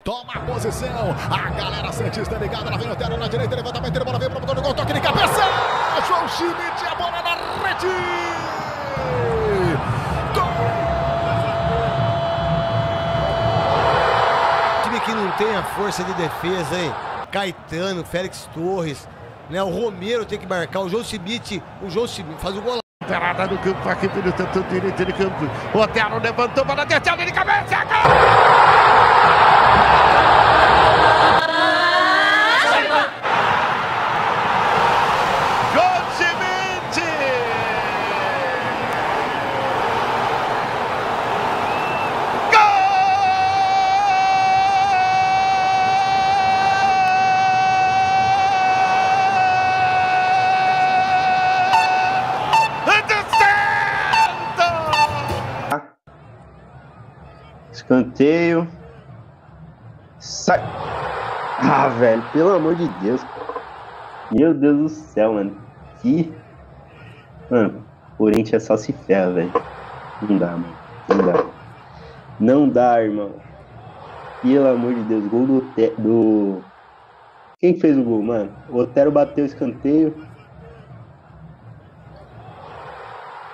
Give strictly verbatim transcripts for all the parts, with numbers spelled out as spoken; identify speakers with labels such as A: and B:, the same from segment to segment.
A: toma a posição. A galera Santista ligada, ela vem o Otero na direita, levantamento, ele bola veio para o gol, toque de cabeça. João Schmidt, a bola na rede. Gol!
B: Time que não tem a força de defesa, hein? Caetano, Félix Torres, né? O Romero tem que marcar, o João Schmidt, o João Schmidt faz o gol.
C: Entrada no campo, aqui pelo tanto direito de campo. O Otero levantou, bola descendo de cabeça. Gol! João Schmidt!
D: Escanteio. Sai. Ah, velho, pelo amor de Deus. Meu Deus do céu, mano. Que. Mano, o Corinthians é só se ferra, velho. Não dá, mano. Não dá. Não dá, irmão. Pelo amor de Deus. Gol do. Te... do... Quem fez o gol, mano? O Otero bateu o escanteio.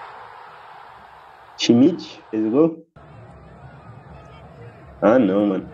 D: Schmidt fez o gol? Ah, não, mano.